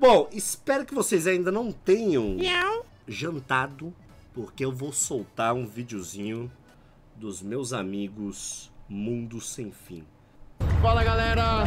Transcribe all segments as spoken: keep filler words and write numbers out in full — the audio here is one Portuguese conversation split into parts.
Bom, espero que vocês ainda não tenham jantado, porque eu vou soltar um videozinho dos meus amigos Mundo Sem Fim. Fala, galera!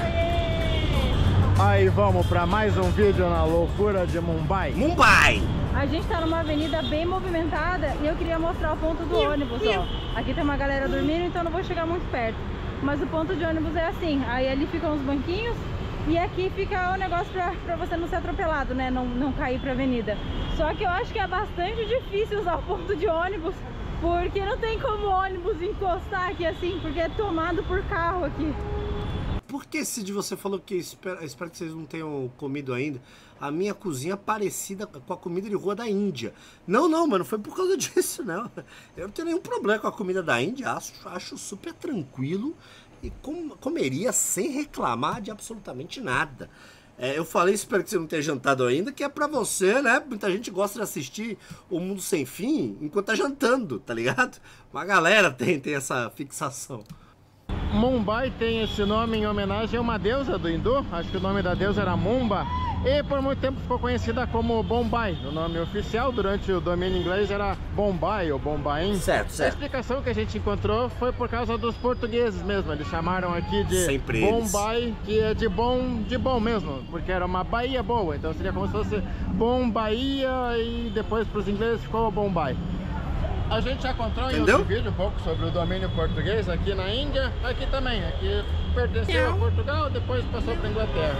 Aí vamos para mais um vídeo na loucura de Mumbai. Mumbai! A gente tá numa avenida bem movimentada e eu queria mostrar o ponto do ônibus, ó. Aqui tem uma galera dormindo, então não vou chegar muito perto. Mas o ponto de ônibus é assim, aí ali ficam os banquinhos e aqui fica o negócio pra, pra você não ser atropelado, né? Não, não cair pra avenida. Só que eu acho que é bastante difícil usar o ponto de ônibus, porque não tem como o ônibus encostar aqui assim, porque é tomado por carro aqui. Por que, Cid, você falou que espero, espero que vocês não tenham comido ainda? A minha cozinha é parecida com a comida de rua da Índia. Não, não, mano, não foi por causa disso, não. Eu não tenho nenhum problema com a comida da Índia, acho, acho super tranquilo e com, comeria sem reclamar de absolutamente nada. É, eu falei, espero que você não tenha jantado ainda, que é pra você, né? Muita gente gosta de assistir O Mundo Sem Fim enquanto tá jantando, tá ligado? Uma galera tem, tem essa fixação. Mumbai tem esse nome em homenagem a uma deusa do hindu, acho que o nome da deusa era Mumba, e por muito tempo ficou conhecida como Bombay. O nome oficial durante o domínio inglês era Bombay ou Bombaim. Certo, certo. A explicação que a gente encontrou foi por causa dos portugueses mesmo, eles chamaram aqui de Sempre Bombay, eles. que é de bom, de bom mesmo, porque era uma baía boa, então seria como se fosse Bombaia e depois para os ingleses ficou Bombay. A gente já encontrou em outro vídeo um pouco sobre o domínio português aqui na Índia, aqui também, aqui pertenceu a Portugal, depois passou para Inglaterra.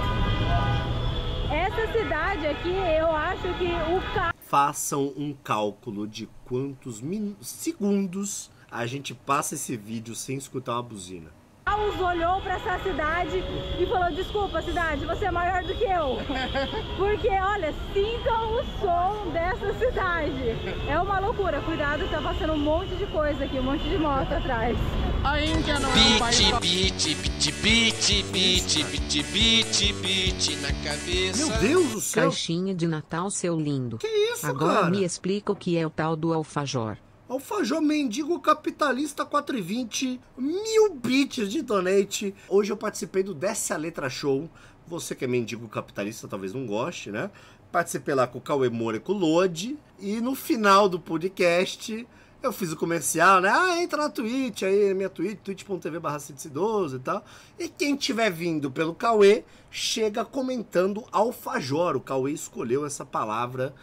Essa cidade aqui, eu acho que o carro... Façam um cálculo de quantos segundos a gente passa esse vídeo sem escutar uma buzina. olhou para essa cidade e falou: desculpa, cidade, você é maior do que eu. Porque, olha, sintam o som dessa cidade. É uma loucura. Cuidado, tá passando um monte de coisa aqui, um monte de moto atrás. A Índia não é um país... Beat, beat, beat, beat, beat, beat, beat na cabeça. Meu Deus do céu. Caixinha de Natal, seu lindo. Que isso, Agora cara? me explica o que é o tal do alfajor. Alfajor mendigo capitalista quatro e vinte, mil bits de donate. Hoje eu participei do Desce a Letra Show. Você que é mendigo capitalista talvez não goste, né? Participei lá com o Cauê Moura e com o Lodi. E no final do podcast eu fiz o comercial, né? Ah, entra na Twitch aí, minha Twitch, twitch ponto tv barra cento e doze e tal. E quem tiver vindo pelo Cauê, chega comentando alfajor. O Cauê escolheu essa palavra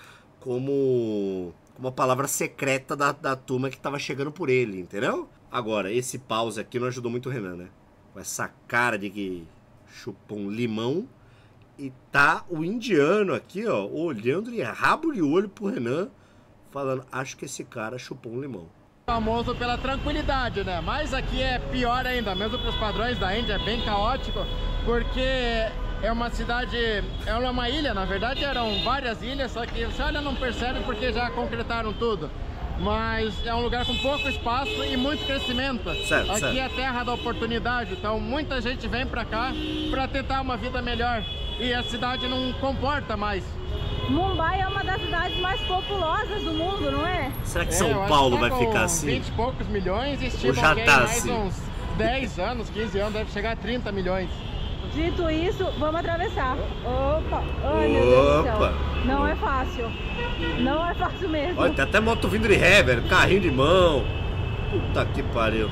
como... uma palavra secreta da, da turma que tava chegando por ele, entendeu? Agora, esse pause aqui não ajudou muito o Renan, né? Com essa cara de que chupou um limão. E tá o indiano aqui, ó, olhando de rabo de olho pro Renan, falando, acho que esse cara chupou um limão. Famoso pela tranquilidade, né? Mas aqui é pior ainda, mesmo para os padrões da Índia, é bem caótico, porque é uma cidade, é uma ilha, na verdade eram várias ilhas, só que você olha não percebe porque já concretaram tudo. Mas é um lugar com pouco espaço e muito crescimento. Certo, aqui certo. é a terra da oportunidade, então muita gente vem pra cá para tentar uma vida melhor e a cidade não comporta mais. Mumbai é uma das cidades mais populosas do mundo, não é? Será que É, São eu acho Paulo que tá vai com ficar assim? vinte e poucos milhões e Ou estimam já que em tá mais assim? uns dez anos, quinze anos, deve chegar a trinta milhões. Dito isso, vamos atravessar. Opa! Ai, meu Deus do céu. Opa! Não é fácil. Não é fácil mesmo. Olha, tem até moto vindo de ré, velho. Carrinho de mão. Puta que pariu.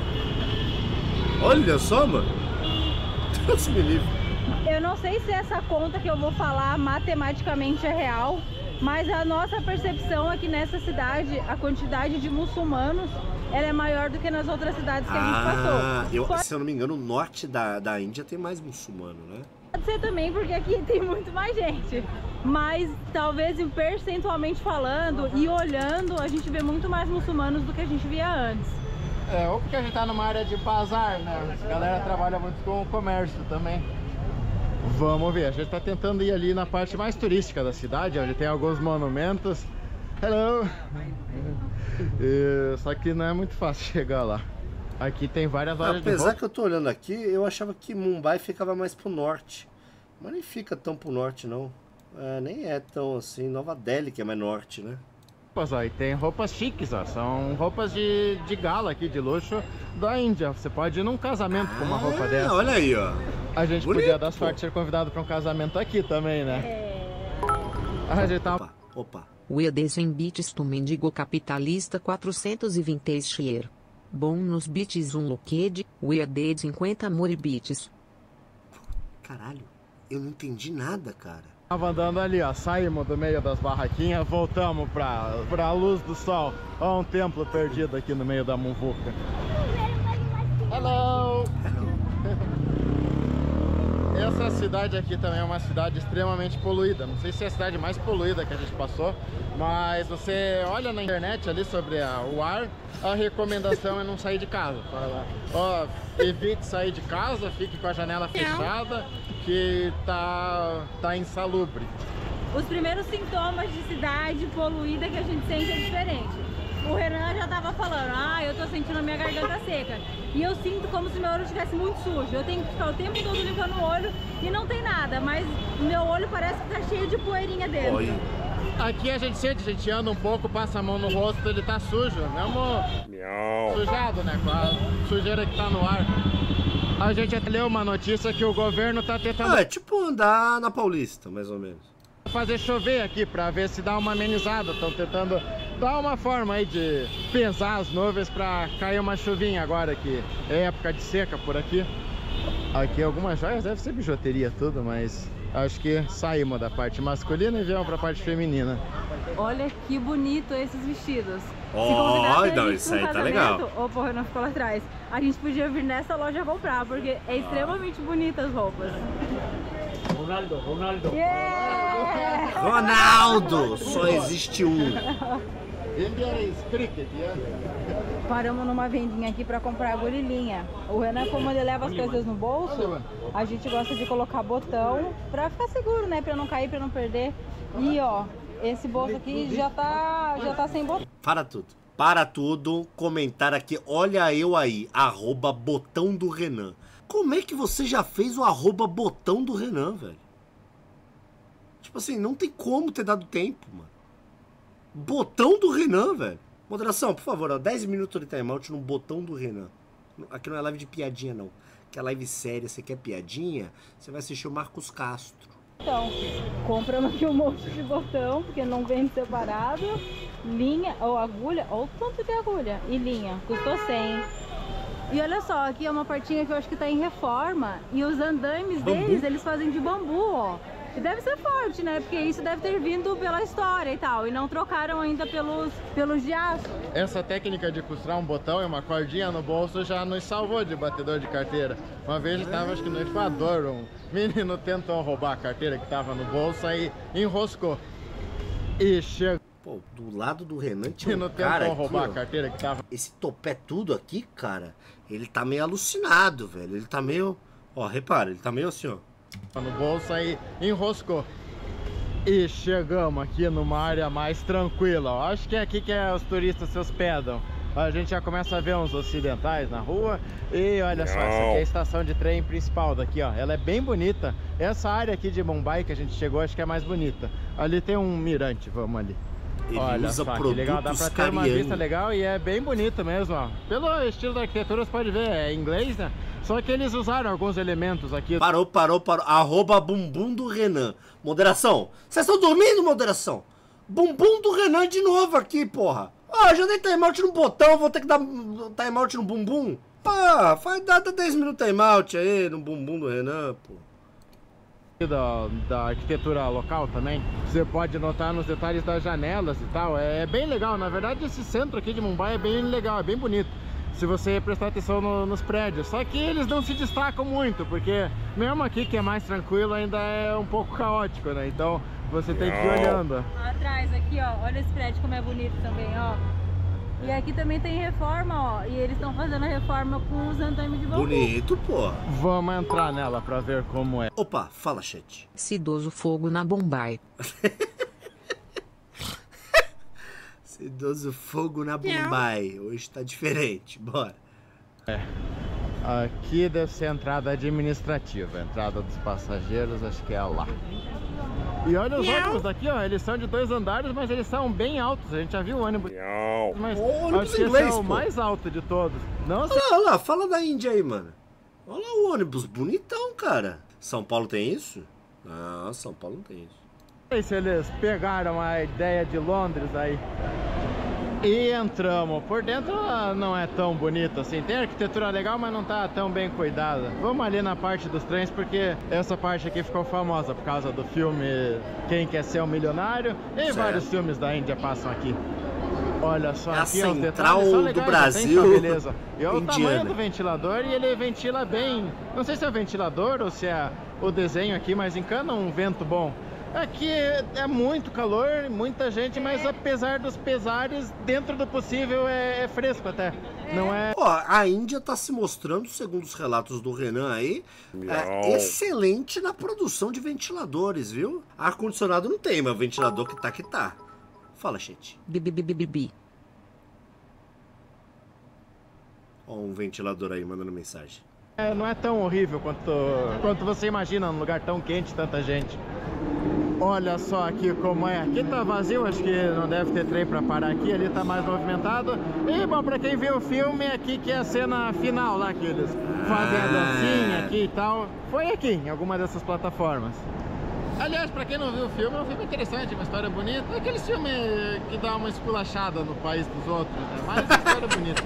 Olha só, mano. Deus me livre. Eu não sei se essa conta que eu vou falar matematicamente é real, mas a nossa percepção aqui nessa cidade, a quantidade de muçulmanos, ela é maior do que nas outras cidades que a gente Ah, passou. eu, Pode se eu não me engano, o norte da, da Índia tem mais muçulmano, né? ser também porque aqui tem muito mais gente, mas talvez percentualmente falando e olhando, a gente vê muito mais muçulmanos do que a gente via antes. É, ou porque a gente tá numa área de bazar, né? A galera trabalha muito com o comércio também. Vamos ver, a gente tá tentando ir ali na parte mais turística da cidade, onde tem alguns monumentos. Hello! E, só que não é muito fácil chegar lá. Aqui tem várias lojas de Apesar roupa. que eu tô olhando aqui, eu achava que Mumbai ficava mais pro norte. Mas nem fica tão pro norte, não. É, nem é tão assim. Nova Delhi que é mais norte, né? Ó, e tem roupas chiques, ó. São roupas de, de gala aqui, de luxo da Índia. Você pode ir num casamento com uma roupa Ah, dessa. Olha aí, ó. A gente Bonito, podia dar pô. sorte de ser convidado para um casamento aqui também, né? É... A gente tá... Opa, opa. We descem bits to mendigo capitalista quatrocentos e vinte share. Bom nos bits um loquede, we de cinquenta moribits. Caralho, eu não entendi nada, cara. Tava andando ali, ó, saímos do meio das barraquinhas, voltamos pra, pra luz do sol. Ó, um templo perdido aqui no meio da muvuca. Hello! Essa cidade aqui também é uma cidade extremamente poluída. Não sei se é a cidade mais poluída que a gente passou, mas você olha na internet ali sobre a, o ar, a recomendação é não sair de casa. Fala, ó, evite sair de casa, fique com a janela fechada, que tá, tá insalubre. Os primeiros sintomas de cidade poluída que a gente sente é diferente. O Renan já tava falando, ah, eu tô sentindo a minha garganta seca. E eu sinto como se meu olho estivesse muito sujo. Eu tenho que ficar o tempo todo limpando o olho e não tem nada, mas meu olho parece que tá cheio de poeirinha dentro. Oi. Aqui a gente sente, a gente anda um pouco, passa a mão no rosto, ele tá sujo, mesmo Miau. Sujado, né, com a sujeira que tá no ar. A gente até leu uma notícia que o governo tá tentando... Ah, é tipo andar na Paulista, mais ou menos. Fazer chover aqui pra ver se dá uma amenizada. Estão tentando dar uma forma aí de pesar as nuvens pra cair uma chuvinha agora que é época de seca por aqui. Aqui algumas joias, deve ser bijuteria tudo, mas acho que saímos da parte masculina e viemos pra parte feminina. Olha que bonito esses vestidos. Oh, não, isso aí tá legal. Ô, porra, não ficou lá atrás. A gente podia vir nessa loja comprar, porque é extremamente bonita as roupas. Ronaldo, Ronaldo. Yeah! Ronaldo! Só existe um. Paramos numa vendinha aqui pra comprar agulha e linha. O Renan, como ele leva as coisas no bolso, a gente gosta de colocar botão pra ficar seguro, né? Pra não cair, pra não perder. E ó, esse bolso aqui já tá, já tá sem botão. Para tudo. Para tudo. Comentar aqui. Olha eu aí. Arroba botão do Renan. Como é que você já fez o arroba botão do Renan, velho? Tipo assim, não tem como ter dado tempo, mano. Botão do Renan, velho. Moderação, por favor, ó, dez minutos de timeout no botão do Renan. Aqui não é live de piadinha, não. Que é live séria, você quer piadinha, você vai assistir o Marcos Castro. Então, compramos aqui um monte de botão, porque não vende separado. Linha, ou agulha, ou tanto de agulha. E linha, custou cem. E olha só, aqui é uma partinha que eu acho que tá em reforma. E os andames bambu? deles, eles fazem de bambu, ó. E deve ser forte, né? Porque isso deve ter vindo pela história e tal. E não trocaram ainda pelos, pelos de aço. Essa técnica de costurar um botão e uma cordinha no bolso já nos salvou de batedor de carteira. Uma vez estava, acho que no Equador, um menino tentou roubar a carteira que estava no bolso e enroscou. E chegou. Pô, do lado do Renan tinha um não cara tentou roubar aqui, a carteira que tava... Esse topé tudo aqui, cara, ele tá meio alucinado, velho. Ele tá meio... Ó, repara, ele tá meio assim, ó. No bolso aí enroscou. E chegamos aqui numa área mais tranquila, ó. Acho que é aqui que é, os turistas se hospedam. A gente já começa a ver uns ocidentais na rua. E olha só, essa aqui é a estação de trem principal daqui, ó. Ela é bem bonita. Essa área aqui de Mumbai que a gente chegou, acho que é mais bonita. Ali tem um mirante, vamos ali. Ele olha usa só, que produtos legal, dá pra ter uma Cariani. vista legal e é bem bonito mesmo, ó. Pelo estilo da arquitetura você pode ver, é inglês, né? Só que eles usaram alguns elementos aqui. Parou, parou, parou. Arroba bumbum do Renan. Moderação. Vocês estão dormindo, moderação? Bumbum do Renan de novo aqui, porra. Ah, já dei timeout no botão, vou ter que dar timeout no bumbum. Ah, faz data dez minutos timeout aí no bumbum do Renan, pô. Da, da arquitetura local também, você pode notar nos detalhes das janelas e tal, é, é bem legal. Na verdade esse centro aqui de Mumbai é bem legal, é bem bonito se você prestar atenção no, nos prédios, só que eles não se destacam muito, porque mesmo aqui que é mais tranquilo ainda é um pouco caótico, né? Então você tem que ir olhando. Atrás aqui, ó, olha esse prédio como é bonito também, ó. E aqui também tem reforma, ó, e eles estão fazendo a reforma com os andames de bambu. Bonito, pô. Vamos entrar nela pra ver como é. Opa, fala, chat. Cidoso fogo na Bombay. Cidoso fogo na Bombay. Hoje tá diferente, bora. É. Aqui deve ser a entrada administrativa, a entrada dos passageiros, acho que é lá. E olha os ônibus daqui, ó, eles são de dois andares, mas eles são bem altos. A gente já viu o ônibus. Mas o ônibus acho que inglês, esse é o pô. mais alto de todos. Não, Olha lá, olha lá, fala da Índia aí, mano. Olha lá o ônibus, bonitão, cara. São Paulo tem isso? Ah, São Paulo não tem isso. Não sei se eles pegaram a ideia de Londres aí. E entramos. Por dentro não é tão bonito assim. Tem arquitetura legal, mas não tá tão bem cuidada. Vamos ali na parte dos trens, porque essa parte aqui ficou famosa por causa do filme Quem Quer Ser um Milionário. E certo. Vários filmes da Índia passam aqui. Olha só, é aqui a os central detalhes são do legais, Brasil. Tem, beleza. E olha o Indiana. tamanho do ventilador, e ele ventila bem. Não sei se é o ventilador ou se é o desenho aqui, mas encana um vento bom. Aqui é muito calor, muita gente, mas apesar dos pesares, dentro do possível é, é fresco até. Não é... Pô, a Índia tá se mostrando, segundo os relatos do Renan aí, é, excelente na produção de ventiladores, viu? Ar-condicionado não tem, mas o ventilador que tá que tá. Fala, gente. Bibibibibi. Ó, um ventilador aí mandando mensagem. É, não é tão horrível quanto, quanto você imagina num lugar tão quente, tanta gente. Olha só aqui como é. Aqui tá vazio, acho que não deve ter trem pra parar aqui. Ali tá mais movimentado. E, bom, pra quem viu o filme, aqui que é a cena final lá, que eles fazem a dancinha aqui e tal. Foi aqui, em alguma dessas plataformas. Aliás, pra quem não viu o filme, é um filme interessante, uma história bonita. É aquele filme que dá uma esculachada no país dos outros, né? Mas uma história bonita.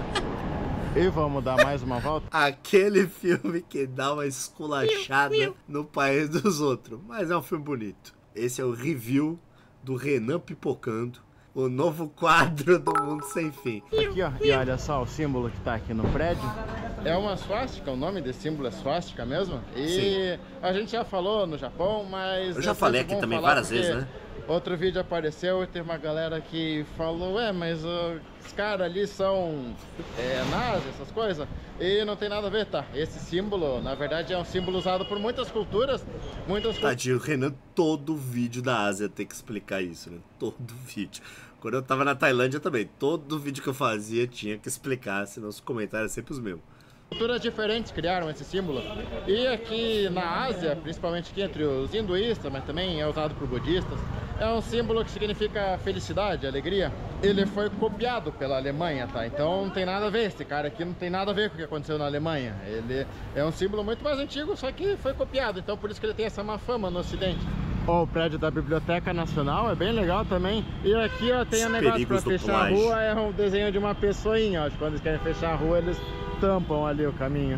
E vamos dar mais uma volta? Aquele filme que dá uma esculachada no país dos outros. Mas é um filme bonito. Esse é o review do Renan Pipocando, o novo quadro do Mundo Sem Fim. Aqui, ó, e olha só o símbolo que tá aqui no prédio. É uma swastika, o nome desse símbolo é swastika mesmo. E sim, a gente já falou no Japão, mas... Eu já falei aqui também várias vezes, né? Outro vídeo apareceu e teve uma galera que falou, ué, mas uh, os caras ali são é, nazis, essas coisas, e não tem nada a ver, tá? Esse símbolo, na verdade, é um símbolo usado por muitas culturas, muitas Tadinho, Renan, todo vídeo da Ásia tem que explicar isso, né? Todo vídeo. Quando eu tava na Tailândia também, todo vídeo que eu fazia tinha que explicar, senão os comentários eram sempre os mesmos. Culturas diferentes criaram esse símbolo. E aqui na Ásia, principalmente aqui entre os hinduístas, mas também é usado por budistas, é um símbolo que significa felicidade, alegria. Ele foi copiado pela Alemanha, tá? Então não tem nada a ver, esse cara aqui não tem nada a ver com o que aconteceu na Alemanha. Ele é um símbolo muito mais antigo, só que foi copiado, então por isso que ele tem essa má fama no Ocidente. Ó, oh, o prédio da Biblioteca Nacional é bem legal também. E aqui, ó, tem um negócio pra fechar a rua, é um desenho de uma pessoinha, ó. Quando eles querem fechar a rua, eles tampam ali o caminho.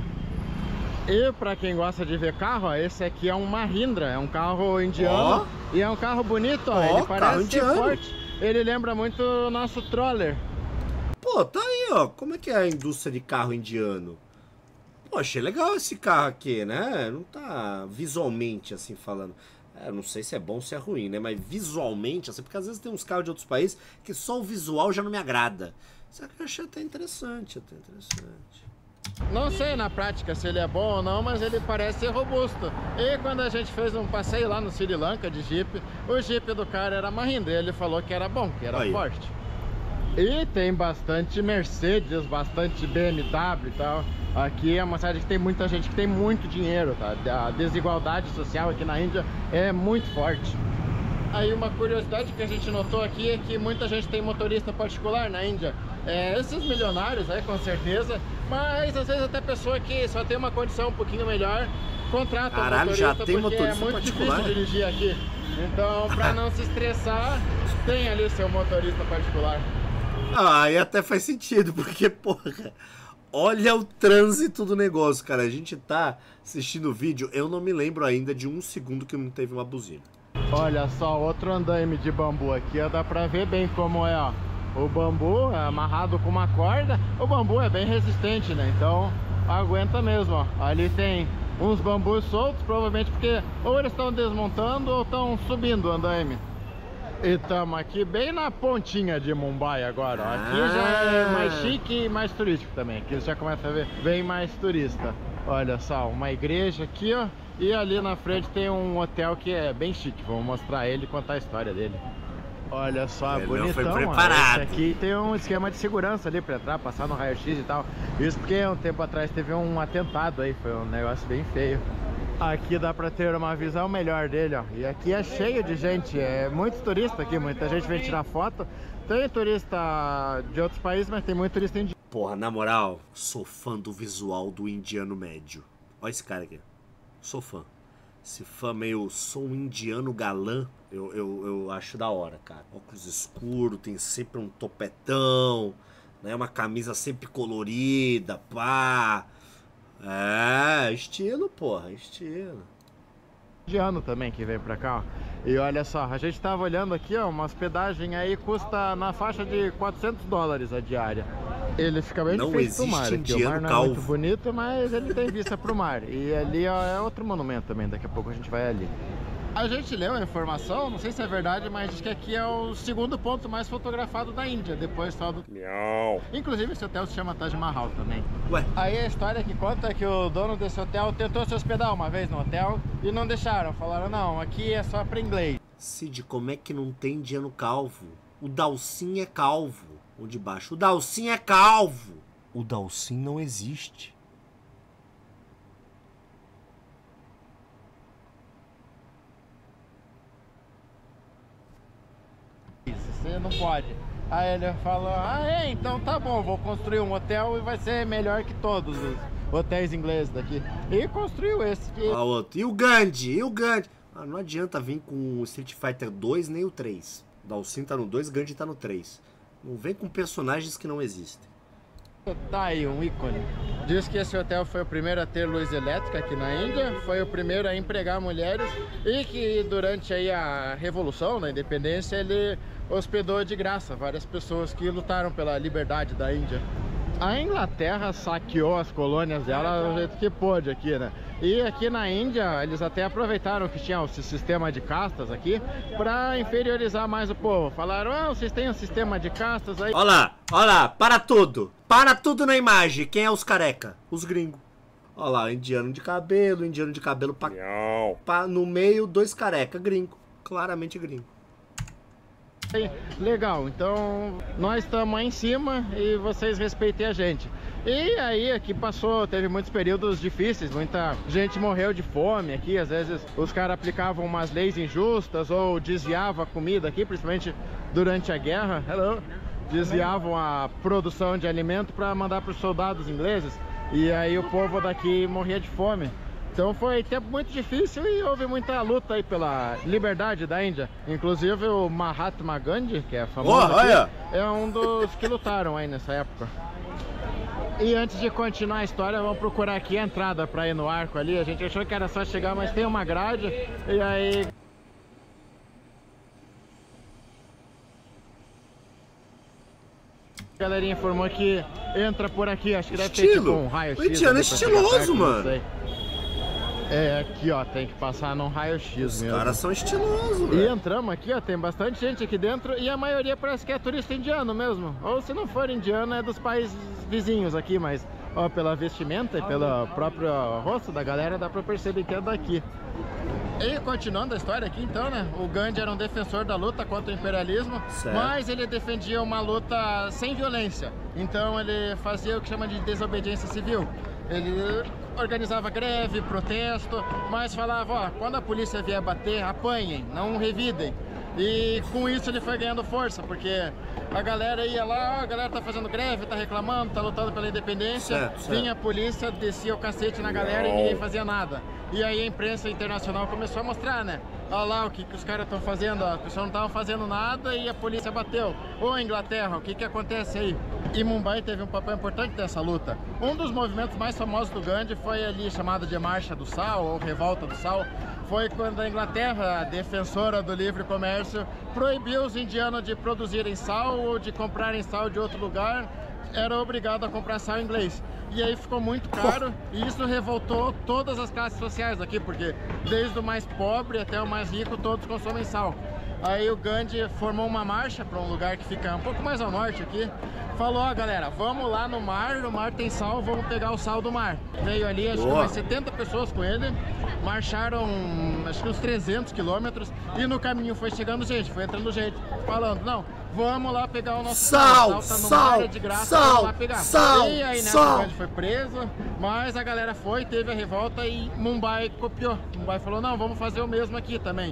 E pra quem gosta de ver carro, ó, esse aqui é um Mahindra, é um carro indiano. Oh. E é um carro bonito, ó, oh, ele parece ser forte. Ele lembra muito o nosso Troller. Pô, tá aí, ó, como é que é a indústria de carro indiano? Pô, achei legal esse carro aqui, né? Não tá visualmente assim falando. Eu não sei se é bom ou se é ruim, né? Mas visualmente, assim, porque às vezes tem uns carros de outros países que só o visual já não me agrada. Isso aqui eu achei até interessante, até interessante. Não sei na prática se ele é bom ou não, mas ele parece ser robusto. E quando a gente fez um passeio lá no Sri Lanka de Jeep, o Jeep do cara era Mahindra, ele falou que era bom, que era aí forte. E tem bastante Mercedes, bastante B M W e tal. Aqui é uma cidade que tem muita gente que tem muito dinheiro, tá? A desigualdade social aqui na Índia é muito forte. Aí uma curiosidade que a gente notou aqui é que muita gente tem motorista particular na Índia. É, esses milionários aí, com certeza, mas às vezes até pessoa que só tem uma condição um pouquinho melhor contrata um motorista, já tem porque motorista é muito particular? difícil dirigir aqui. Então, pra não se estressar, tem ali seu motorista particular. Ah, aí até faz sentido, porque, porra, olha o trânsito do negócio, cara. A gente tá assistindo o vídeo, eu não me lembro ainda de um segundo que não teve uma buzina. Olha só, outro andaime de bambu aqui, ó, dá pra ver bem como é, ó. O bambu é amarrado com uma corda, o bambu é bem resistente, né? Então aguenta mesmo, ó. Ali tem uns bambus soltos, provavelmente porque ou eles estão desmontando ou estão subindo o andaime. E estamos aqui bem na pontinha de Mumbai agora, ó. Aqui ah. já é mais chique e mais turístico também. Aqui você já começa a ver bem mais turista. Olha só, uma igreja aqui, ó. E ali na frente tem um hotel que é bem chique. Vamos mostrar ele e contar a história dele. Olha só, ele bonitão, não foi preparado. Esse aqui tem um esquema de segurança ali pra entrar, passar no raio-x e tal. Isso porque um tempo atrás teve um atentado aí, foi um negócio bem feio. Aqui dá pra ter uma visão melhor dele, ó. E aqui é cheio de gente, é muito turista aqui, muita gente vem tirar foto. Tem turista de outros países, mas tem muito turista indiano. Porra, na moral, sou fã do visual do indiano médio. Olha esse cara aqui, sou fã. Esse fã meio, sou um indiano galã, eu, eu, eu acho da hora, cara. Óculos escuros, tem sempre um topetão, né? Uma camisa sempre colorida, pá. É, estilo, porra, estilo. Indiano também que vem pra cá, ó. E olha só, a gente tava olhando aqui, ó, uma hospedagem aí custa na faixa de quatrocentos dólares a diária. Ele fica bem Não de frente pro mar, aqui. O mar não é muito bonito, mas ele tem vista pro mar. E ali, ó, é outro monumento também, daqui a pouco a gente vai ali. A gente leu a informação, não sei se é verdade, mas diz que aqui é o segundo ponto mais fotografado da Índia, depois só do... Miau. Inclusive esse hotel se chama Taj Mahal também. Ué? Aí a história que conta é que o dono desse hotel tentou se hospedar uma vez no hotel e não deixaram. Falaram, não, aqui é só pra inglês. Cid, como é que não tem indiano calvo? O Dalcin é calvo. O de baixo. O Dalcin é calvo. O Dalcin não existe. Você não pode. Aí ele falou, ah é, então tá bom, vou construir um hotel e vai ser melhor que todos os hotéis ingleses daqui. E construiu esse aqui. Ah, outro. E o Gandhi? E o Gandhi? Ah, não adianta vir com o Street Fighter dois nem o três. O Dalcin tá no dois, Gandhi tá no três. Não vem com personagens que não existem. Tá aí, um ícone. Diz que esse hotel foi o primeiro a ter luz elétrica aqui na Índia, foi o primeiro a empregar mulheres e que durante aí a Revolução, na Independência, ele hospedou de graça várias pessoas que lutaram pela liberdade da Índia. A Inglaterra saqueou as colônias dela do jeito que pôde aqui, né? E aqui na Índia, eles até aproveitaram que tinha o sistema de castas aqui para inferiorizar mais o povo. Falaram, ah, vocês têm um sistema de castas aí. Olha lá, olha lá, para tudo. Para tudo na imagem. Quem é os careca? Os gringos. Olha lá, indiano de cabelo, indiano de cabelo pra... pra no meio, dois careca, gringo. Claramente gringo. Legal, então nós estamos aí em cima e vocês respeitem a gente. E aí aqui passou, teve muitos períodos difíceis, muita gente morreu de fome aqui, às vezes os caras aplicavam umas leis injustas ou desviavam a comida aqui, principalmente durante a guerra. Hello. Desviavam a produção de alimento para mandar para os soldados ingleses e aí o povo daqui morria de fome. Então foi tempo muito difícil e houve muita luta aí pela liberdade da Índia. Inclusive o Mahatma Gandhi, que é famoso oh, aqui, é um dos que lutaram aí nessa época. E antes de continuar a história, vamos procurar aqui a entrada para ir no arco ali. A gente achou que era só chegar, mas tem uma grade e aí... A galerinha informou que entra por aqui, acho que deve ter tipo um raio-x. O indiano é estiloso, mano. É, aqui ó, tem que passar num raio-x mesmo. Os caras são estilosos, E velho. entramos aqui, ó, tem bastante gente aqui dentro e a maioria parece que é turista indiano mesmo. Ou se não for indiano, é dos países vizinhos aqui, mas ó, pela vestimenta e pelo próprio rosto da galera dá pra perceber que é daqui. E continuando a história aqui então, né, o Gandhi era um defensor da luta contra o imperialismo, certo. Mas ele defendia uma luta sem violência. Então ele fazia o que chama de desobediência civil. Ele organizava greve, protesto, mas falava, ó, quando a polícia vier bater, apanhem, não revidem. E com isso ele foi ganhando força, porque a galera ia lá, ó, a galera tá fazendo greve, tá reclamando, tá lutando pela independência. Certo, certo. Vinha a polícia, descia o cacete na galera e ninguém fazia nada. E aí a imprensa internacional começou a mostrar, né? Olha lá o que, que os caras estão fazendo, ó, as pessoas não estavam fazendo nada e a polícia bateu. Ô Inglaterra, o que que acontece aí? E Mumbai teve um papel importante nessa luta. Um dos movimentos mais famosos do Gandhi foi ali chamado de Marcha do Sal, ou Revolta do Sal. Foi quando a Inglaterra, a defensora do livre comércio, proibiu os indianos de produzirem sal ou de comprarem sal de outro lugar. Era obrigado a comprar sal inglês. E aí ficou muito caro e isso revoltou todas as classes sociais aqui, porque desde o mais pobre até o mais rico, todos consomem sal. Aí o Gandhi formou uma marcha para um lugar que fica um pouco mais ao norte aqui. Falou, ó galera, vamos lá no mar, no mar tem sal, vamos pegar o sal do mar. Veio ali, acho que umas setenta pessoas com ele, marcharam acho que uns trezentos quilômetros e no caminho foi chegando gente, foi entrando gente, falando, não, vamos lá pegar o nosso sal, sal, tá no sal, mar, é de graça, sal, vamos lá pegar. Sal, e aí, né, sal. o Gandhi foi preso, mas a galera foi, teve a revolta e Mumbai copiou. Mumbai falou, não, vamos fazer o mesmo aqui também.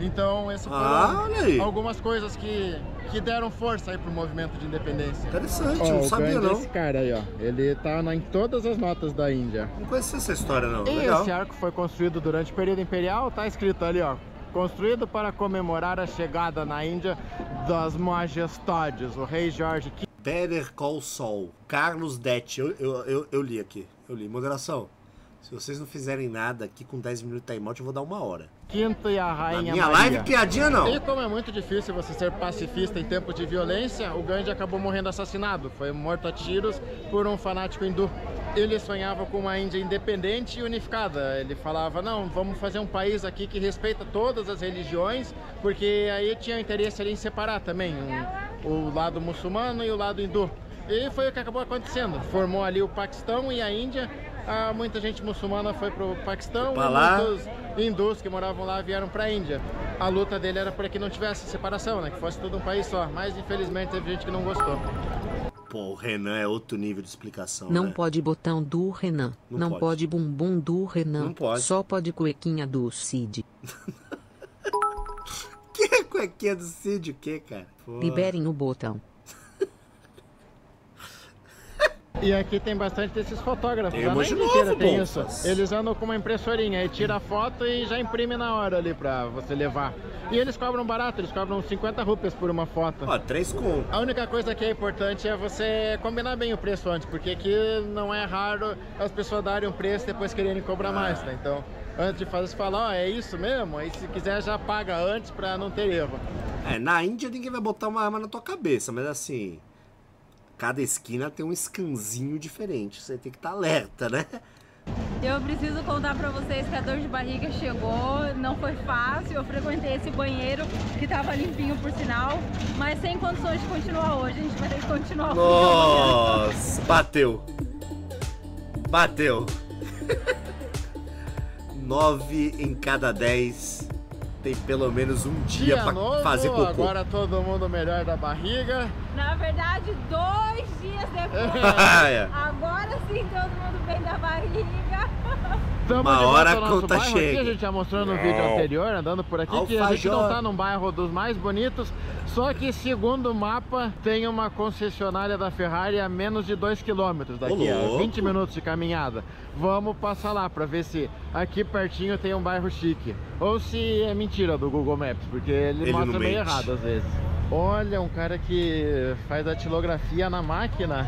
Então, essas foram Ah, olha aí. algumas coisas que, que deram força aí pro movimento de independência. Interessante, Ó, não o sabia grande é não. esse cara aí, ó. Ele tá na, em todas as notas da Índia. Não conhecia essa história não. E Legal. esse arco foi construído durante o período imperial, tá escrito ali, ó. Construído para comemorar a chegada na Índia das majestades, o rei Jorge quinto. Better Call Saul, Carlos Det, eu, eu, eu, eu li aqui, eu li. Moderação, se vocês não fizerem nada aqui com dez minutos de timeout, eu vou dar uma hora. Quinto e a Na rainha minha Maria. live, piadinha não. E como é muito difícil você ser pacifista em tempos de violência, o Gandhi acabou morrendo assassinado. Foi morto a tiros por um fanático hindu. Ele sonhava com uma Índia independente e unificada. Ele falava, não, vamos fazer um país aqui que respeita todas as religiões, porque aí tinha interesse ali em separar também um, o lado muçulmano e o lado hindu. E foi o que acabou acontecendo. Formou ali o Paquistão e a Índia. Ah, muita gente muçulmana foi pro Paquistão Pra e lá. muitos hindus que moravam lá vieram pra Índia. A luta dele era para que não tivesse separação, né? Que fosse tudo um país só. Mas infelizmente teve gente que não gostou. Pô, o Renan é outro nível de explicação, Não né? pode botão do Renan. Não Não, pode. pode. bumbum do Renan. Não pode. Só pode cuequinha do Cid. Que cuequinha do Cid, o que, cara? Pô. Liberem o botão. E aqui tem bastante desses fotógrafos. Tem A emoji Índia novo, inteira tem isso. Bonfas. Eles andam com uma impressorinha e tira a foto e já imprime na hora ali pra você levar. E eles cobram barato, eles cobram cinquenta rupias por uma foto. Ó, três contos. A única coisa que é importante é você combinar bem o preço antes, porque aqui não é raro as pessoas darem um preço e depois quererem cobrar mais, tá? Então, antes de fazer, você fala, ó, é isso mesmo? Aí se quiser já paga antes pra não ter erro. É, na Índia ninguém vai botar uma arma na tua cabeça, mas assim, cada esquina tem um scanzinho diferente, você tem que estar alerta, né? Eu preciso contar pra vocês que a dor de barriga chegou, não foi fácil, eu frequentei esse banheiro que tava limpinho por sinal, mas sem condições de continuar hoje, a gente vai ter que continuar. Nossa, bateu. Bateu. Nove em cada dez tem pelo menos um dia, Dia pra novo, fazer cocô. agora todo mundo melhor da barriga. Na verdade, dois dias depois, É. agora sim todo mundo bem da barriga. Tamo Uma de volta hora a ao nosso conta bairro aqui, chega. a gente já mostrou no vídeo Não. anterior, andando por aqui, que a gente Alfajor. não tá num bairro dos mais bonitos, só que segundo o mapa, tem uma concessionária da Ferrari a menos de dois quilômetros daqui, Ô, a louco. vinte minutos de caminhada. Vamos passar lá pra ver se aqui pertinho tem um bairro chique, ou se é mentira do Google Maps, porque ele, Ele mostra não meio mente. errado às vezes. Olha, um cara que faz datilografia na máquina.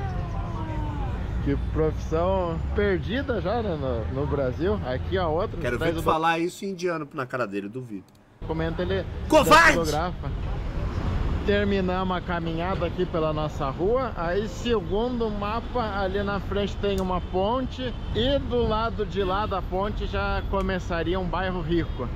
Que profissão perdida já, né, no, no Brasil. Aqui, ó, outro. Quero ver traz tu o falar isso em indiano na cara dele, duvido. documento, ele Covarde! datilografa. Terminamos a caminhada aqui pela nossa rua. Aí, segundo o mapa, ali na frente tem uma ponte. E do lado de lá da ponte já começaria um bairro rico.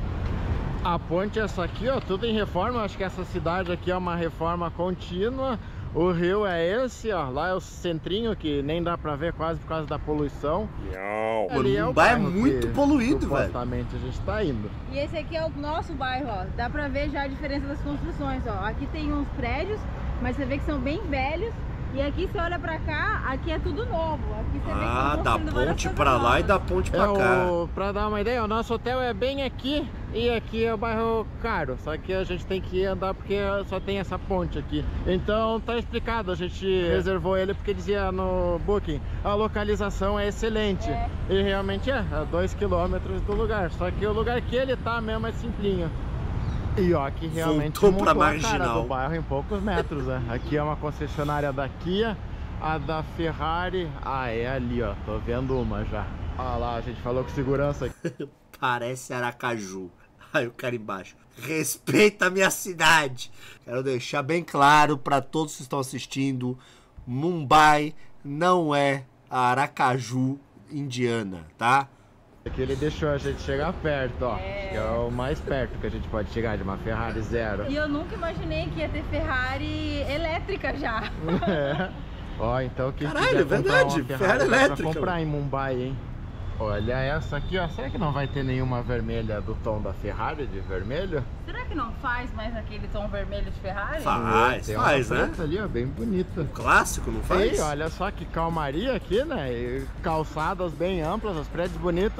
A ponte é essa aqui, ó, tudo em reforma. Acho que essa cidade aqui é uma reforma contínua. O rio é esse, ó. Lá é o centrinho que nem dá pra ver quase por causa da poluição. Mano, Ali o Mumbai é bairro muito que poluído, velho. supostamente a gente tá indo. E esse aqui é o nosso bairro, ó. Dá pra ver já a diferença das construções, ó. Aqui tem uns prédios, mas você vê que são bem velhos. E aqui você olha pra cá, aqui é tudo novo. Aqui você vê que Ah, estão da construindo várias ponte coisas pra lá e novas. da ponte pra É, cá. o, pra dar uma ideia, o nosso hotel é bem aqui e aqui é o bairro caro. Só que a gente tem que andar porque só tem essa ponte aqui. Então tá explicado, a gente reservou ele porque dizia no booking, a localização é excelente. É. E realmente é, a dois quilômetros do lugar. Só que o lugar que ele tá mesmo é simplinho. E ó, aqui realmente Voltou pra mudou a cara marginal. do bairro em poucos metros, né? Aqui é uma concessionária da Kia, a da Ferrari, ah, é ali, ó, tô vendo uma já. Ah lá, a gente falou com segurança aqui. Parece Aracaju. Aí o cara embaixo. Respeita a minha cidade. Quero deixar bem claro pra todos que estão assistindo. Mumbai não é a Aracaju indiana, tá? Aqui ele deixou a gente chegar perto, ó. Acho que é o mais perto que a gente pode chegar de uma Ferrari zero. E eu nunca imaginei que ia ter Ferrari elétrica já. É. Ó, então quem Caralho, quiser é comprar verdade, uma Ferrari Ferrari dá pra elétrica, comprar em Mumbai, hein? Olha essa aqui, ó. Será que não vai ter nenhuma vermelha do tom da Ferrari de vermelho? Será que não faz mais aquele tom vermelho de Ferrari? Faz, Tem faz, uma né? preta ali, ó, bem bonita. Clássico, não faz? Ei, olha só que calmaria aqui, né? E calçadas bem amplas, os prédios bonitos.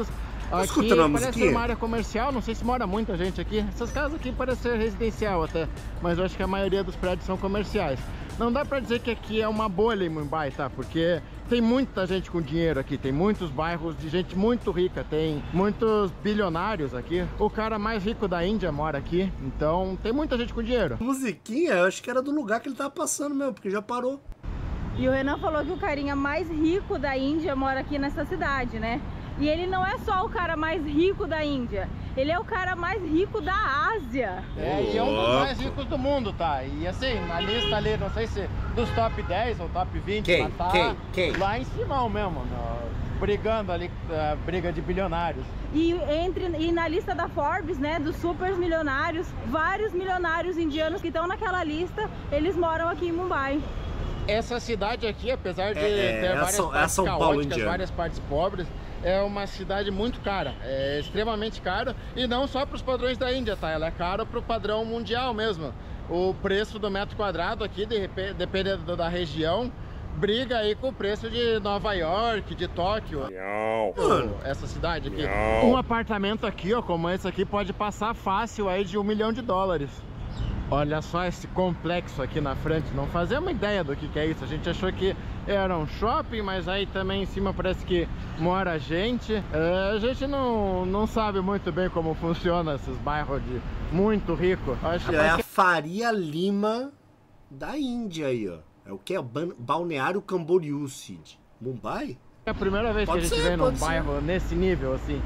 Tá aqui escutando a parece musiquinha? ser uma área comercial, não sei se mora muita gente aqui. Essas casas aqui parecem ser residencial até, mas eu acho que a maioria dos prédios são comerciais. Não dá pra dizer que aqui é uma bolha em Mumbai, tá? Porque tem muita gente com dinheiro aqui, tem muitos bairros de gente muito rica, tem muitos bilionários aqui. O cara mais rico da Índia mora aqui, então tem muita gente com dinheiro. Musiquinha, eu acho que era do lugar que ele tava passando mesmo, porque já parou. E o Renan falou que o carinha mais rico da Índia mora aqui nessa cidade, né? E ele não é só o cara mais rico da Índia, ele é o cara mais rico da Ásia. É, e é um dos mais ricos do mundo, tá? E assim, na lista ali, não sei se dos top dez ou top vinte, Quem? mas tá Quem? Quem? lá em cima mesmo, no, brigando ali, uh, briga de bilionários. E, entre, e na lista da Forbes, né, dos super milionários, vários milionários indianos que estão naquela lista, eles moram aqui em Mumbai. Essa cidade aqui, apesar de É, ter é várias São- é partes São Paulo caóticas, indiano. várias partes pobres, é uma cidade muito cara, é extremamente cara, e não só para os padrões da Índia, tá? Ela é cara para o padrão mundial mesmo. O preço do metro quadrado aqui, de repente, dependendo da região, briga aí com o preço de Nova York, de Tóquio. Mano, Essa cidade aqui. Um apartamento aqui, ó, como esse aqui, pode passar fácil aí de um milhão de dólares. Olha só esse complexo aqui na frente, não fazia uma ideia do que que é isso. A gente achou que era um shopping, mas aí também em cima parece que mora gente. É, a gente não, não sabe muito bem como funciona esses bairros de muito rico. Acho que é a Faria Lima da Índia aí, ó. É o que? É o Ban- Balneário Camboriú, Cid. Mumbai? é a primeira vez Pode que a gente ser, vê num pode ser. bairro nesse nível assim.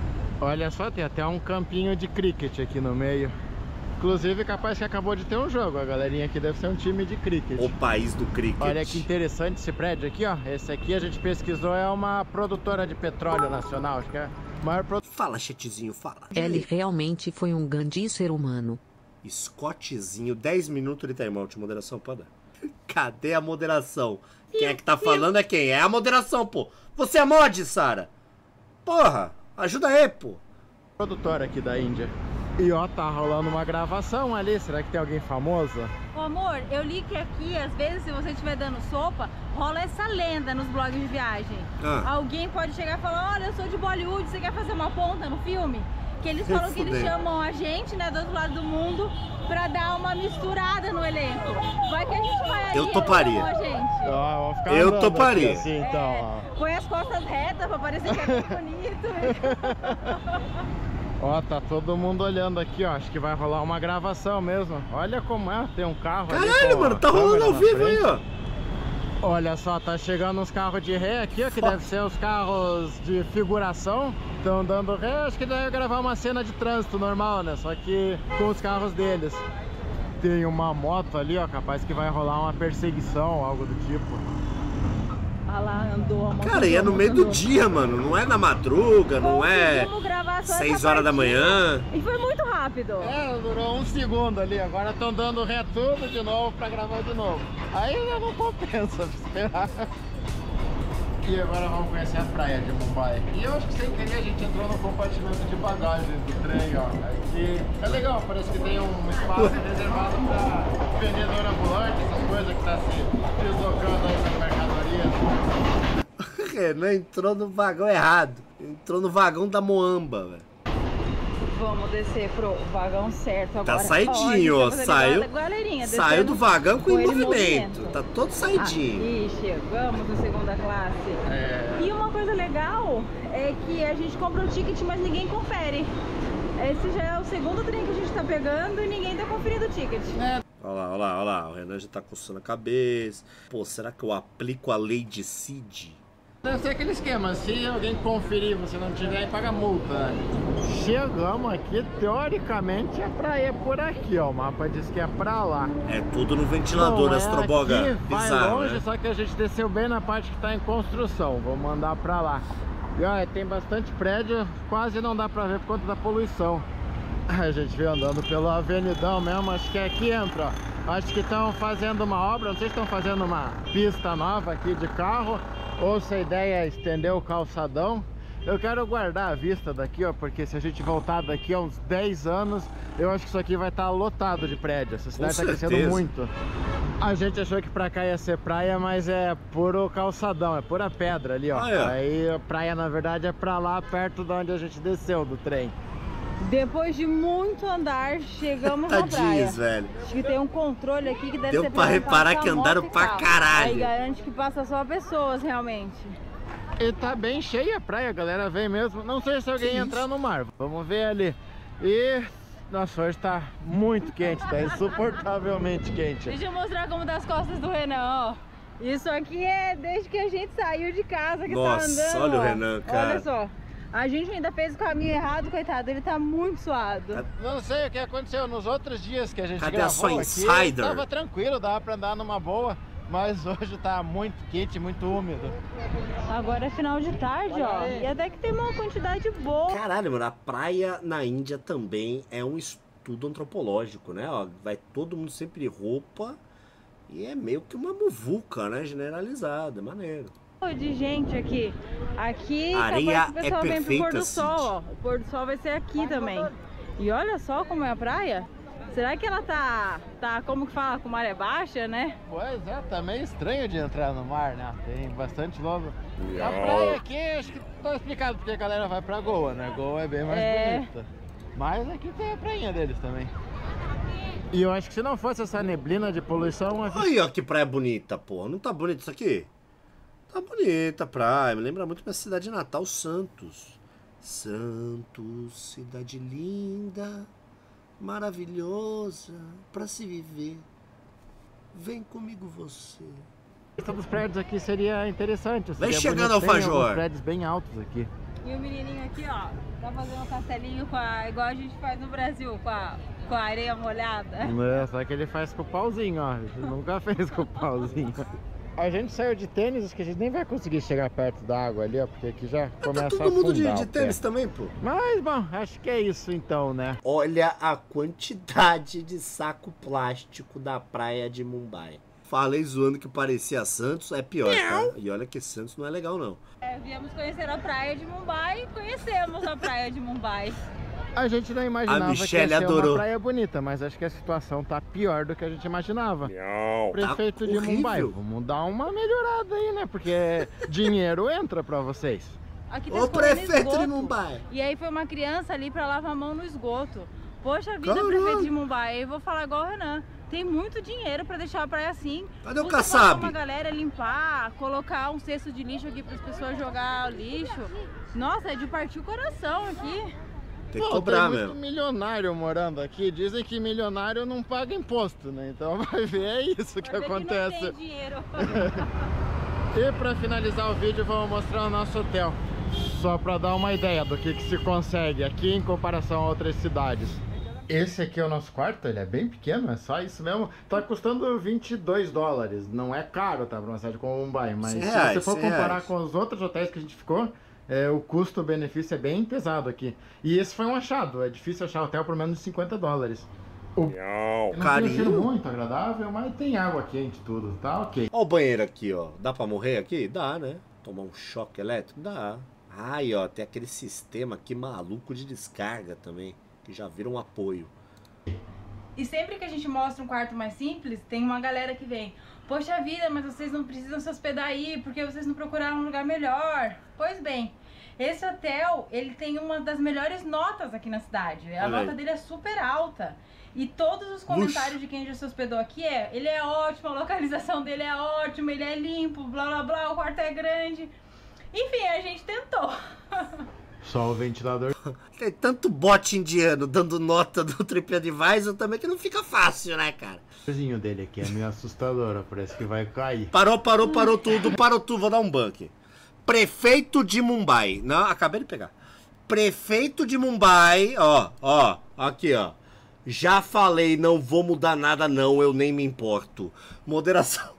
Olha só, tem até um campinho de cricket aqui no meio. Inclusive, capaz que acabou de ter um jogo. A galerinha aqui deve ser um time de cricket. O país do cricket. Olha que interessante esse prédio aqui, ó. Esse aqui a gente pesquisou, é uma produtora de petróleo nacional. Acho que é a maior produtora. Fala, chatzinho, fala. Ele realmente foi um grande ser humano. Scottzinho, dez minutos ele tá em mal de moderação, pode dar. Cadê a moderação? Quem é que tá falando é quem? É a moderação, pô. Você é mod, Sara. Porra, ajuda aí, pô. produtora aqui da Índia. E ó, tá rolando uma gravação ali. Será que tem alguém famoso? Ô, amor, eu li que aqui, às vezes, se você estiver dando sopa, rola essa lenda nos blogs de viagem. Ah. Alguém pode chegar e falar, olha, eu sou de Bollywood, você quer fazer uma ponta no filme? Que eles Se falam que eles fuder. chamam a gente, né, do outro lado do mundo, pra dar uma misturada no elenco. Vai que a gente vai ali Eu e eles toparia. chamam a gente. Ó, vamos ficar Eu andando toparia. aqui assim, então, ó. É, põe as costas retas pra parecer que é bem bonito. Ó, tá todo mundo olhando aqui, ó. Acho que vai rolar uma gravação mesmo. Olha como é, tem um carro ali Caralho, com mano, a tá rolando câmera ao na vivo frente. aí, ó. Olha só, tá chegando uns carros de ré aqui, ó, que Foda. deve ser os carros de figuração. Estão dando ré, acho que deve gravar uma cena de trânsito normal, né? Só que com os carros deles. Tem uma moto ali, ó, capaz que vai rolar uma perseguição, algo do tipo. Olha lá, andou a moto. Cara, e é no meio do dia, mano. Não é na madruga, não é Conseguimos gravar só seis essa horas da partinha. manhã. E foi muito rápido. É, durou um segundo ali, agora estão dando ré tudo de novo pra gravar de novo. Aí já não compensa esperar. E agora vamos conhecer a praia de Mumbai. E eu acho que sem querer a gente entrou no compartimento de bagagem do trem, ó. Aqui é legal, parece que tem um espaço reservado pra vendedor ambulante, essas coisas que tá se deslocando aí nas mercadorias. Renan entrou no vagão errado. Entrou no vagão da Moamba, velho. Vamos descer pro vagão certo agora. Tá saidinho, ó. Ó, a gente tá fazendo Saiu, igual a galerinha, saiu descendo do vagão com com ele em movimento. movimento. Tá todo saidinho. Aqui chegamos na segunda classe. É. E uma coisa legal é que a gente compra o ticket, mas ninguém confere. Esse já é o segundo trem que a gente tá pegando e ninguém tá conferindo o ticket. Olha lá, olha lá, olha lá. O Renan já tá coçando a cabeça. Pô, será que eu aplico a lei de Cid? Deve ser aquele esquema, se alguém conferir, você não tiver, aí paga multa. Chegamos aqui, teoricamente é pra ir por aqui, ó. O mapa diz que é pra lá. É tudo no ventilador, Bom, é Astroboga. aqui, vai Bizarro, longe, né? só que a gente desceu bem na parte que tá em construção. Vou mandar pra lá. E olha, tem bastante prédio, quase não dá pra ver por conta da poluição. A gente veio andando pelo avenidão mesmo, acho que aqui entra, ó. Acho que estão fazendo uma obra, não sei se estão fazendo uma pista nova aqui de carro, ou se a ideia é estender o calçadão. Eu quero guardar a vista daqui, ó, porque se a gente voltar daqui a uns dez anos, eu acho que isso aqui vai estar lotado de prédio. Essa cidade está crescendo certeza. muito. A gente achou que pra cá ia ser praia, mas é puro calçadão, é pura pedra ali, ó. Ah, é. Aí a praia, na verdade, é pra lá, perto de onde a gente desceu do trem. Depois de muito andar, chegamos na praia. Velho. Acho que tem um controle aqui que deve Deu ser pra reparar que andaram pra caralho. Aí garante que passa só pessoas, realmente. E tá bem cheia a praia, a galera vem mesmo. Não sei se alguém entrar no mar, vamos ver ali. E... nossa, hoje tá muito quente, tá insuportavelmente quente. Deixa eu mostrar como tá as costas do Renan, ó. Isso aqui é desde que a gente saiu de casa que nossa, tá andando. Olha ó. o Renan, cara. Olha só. A gente ainda fez o caminho errado, coitado. Ele tá muito suado. Não sei o que aconteceu nos outros dias que a gente Cadê gravou a sua insider? aqui. Tava tranquilo, dava pra andar numa boa. Mas hoje tá muito quente, muito úmido. Agora é final de tarde, ó. E até que tem uma quantidade boa. Caralho, mano, a praia na Índia também é um estudo antropológico, né? Ó, vai todo mundo sempre de roupa e é meio que uma muvuca, né? Generalizada, maneiro. De gente aqui. Aqui areia o pessoal é vem pro pôr do Cid. sol, ó. O pôr do sol vai ser aqui também. E olha só como é a praia. Será que ela tá, tá como que fala, com maré baixa, né? Pois é, tá meio estranho de entrar no mar, né? Tem bastante lobo. A praia aqui, acho que tá explicado porque a galera vai pra Goa, né? Goa é bem mais é... bonita. Mas aqui tem a prainha deles também. E eu acho que se não fosse essa neblina de poluição... Olha aí, ó, que praia bonita, porra. Não tá bonito isso aqui? Tá bonita a praia, me lembra muito minha cidade natal, Santos. Santos, cidade linda, maravilhosa, pra se viver. Vem comigo você. Todos os prédios aqui seria interessante. Vem chegando, Alfajor. Prédios bem altos aqui. E o menininho aqui, ó, tá fazendo um castelinho com a, igual a gente faz no Brasil, com a, com a areia molhada. É, só que ele faz com o pauzinho, ó. Ele nunca fez com o pauzinho. A gente saiu de tênis, acho que a gente nem vai conseguir chegar perto da água ali, ó, porque aqui já começa a afundar. Tá todo mundo de, de tênis também, pô. Mas, bom, acho que é isso então, né? Olha a quantidade de saco plástico da praia de Mumbai. Falei zoando que parecia Santos, é pior, tá? E olha que Santos não é legal, não. É, viemos conhecer a praia de Mumbai e conhecemos a praia de Mumbai. A gente não imaginava a Michelle que ia ser adorou. uma praia bonita, mas acho que a situação tá pior do que a gente imaginava. Não, Prefeito tá de horrível. Mumbai, vamos dar uma melhorada aí, né? Porque dinheiro entra pra vocês. Aqui Ô prefeito de Mumbai. E aí foi uma criança ali pra lavar a mão no esgoto. Poxa vida, Caramba. prefeito de Mumbai, eu vou falar igual o Renan. Tem muito dinheiro pra deixar a praia assim. Cadê o Você Kassab? uma galera limpar, colocar um cesto de lixo aqui para as pessoas jogar o lixo. Nossa, é de partir o coração aqui. Tem que cobrar tem mesmo. Muito milionário morando aqui. Dizem que milionário não paga imposto, né? Então vai ver, é isso que Mas acontece. Aqui não tem dinheiro. E pra finalizar o vídeo, vamos mostrar o nosso hotel. Só pra dar uma ideia do que, que se consegue aqui em comparação a outras cidades. Esse aqui é o nosso quarto, ele é bem pequeno, é só isso mesmo. Tá custando vinte e dois dólares. Não é caro, tá? Pra uma cidade como Mumbai. Mas se reais, você for comparar reais. com os outros hotéis que a gente ficou, é, o custo-benefício é bem pesado aqui. E esse foi um achado. É difícil achar hotel por menos de cinquenta dólares. O... Não, não tem um cheiro muito agradável, mas tem água quente e tudo, tá ok. Ó o banheiro aqui, ó. Dá pra morrer aqui? Dá, né? Tomar um choque elétrico? Dá. Ai, ó, tem aquele sistema aqui maluco de descarga também. Que já viram um apoio. E sempre que a gente mostra um quarto mais simples, tem uma galera que vem: poxa vida, mas vocês não precisam se hospedar aí, porque vocês não procuraram um lugar melhor. Pois bem, esse hotel, ele tem uma das melhores notas aqui na cidade. A Olha nota aí. dele é super alta. E todos os comentários Luxo. de quem já se hospedou aqui é: ele é ótimo, a localização dele é ótima, ele é limpo, blá blá blá, o quarto é grande. Enfim, a gente tentou. Só o ventilador. Tem tanto bot indiano dando nota do TripAdvisor também que não fica fácil, né, cara? O cozinho dele aqui é meio assustador, parece que vai cair. Parou, parou, parou tudo, parou tudo. Vou dar um ban aqui. Prefeito de Mumbai. Não, acabei de pegar. Prefeito de Mumbai, ó, ó, aqui, ó. Já falei, não vou mudar nada não, eu nem me importo. Moderação.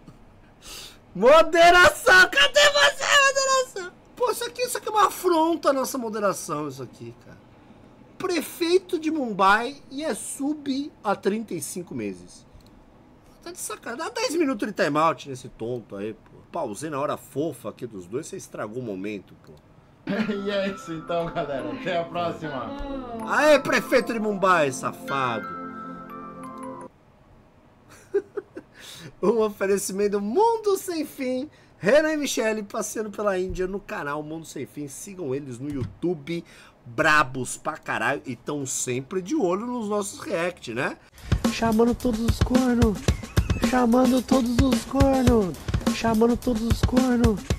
Moderação, cadê você, moderação? Pô, isso aqui, isso aqui é uma afronta à nossa moderação, isso aqui, cara. Prefeito de Mumbai e é sub a trinta e cinco meses. Tá de sacanagem. Dá dez minutos de timeout nesse tonto aí, pô. Pausei na hora fofa aqui dos dois, você estragou o momento, pô. E é isso então, galera. Até a próxima. Aê, prefeito de Mumbai, safado. Um oferecimento Mundo Sem Fim. Renan e Michele passeando pela Índia no canal Mundo Sem Fim. Sigam eles no YouTube. Brabos pra caralho. E estão sempre de olho nos nossos react, né? Chamando todos os cornos. Chamando todos os cornos. Chamando todos os cornos.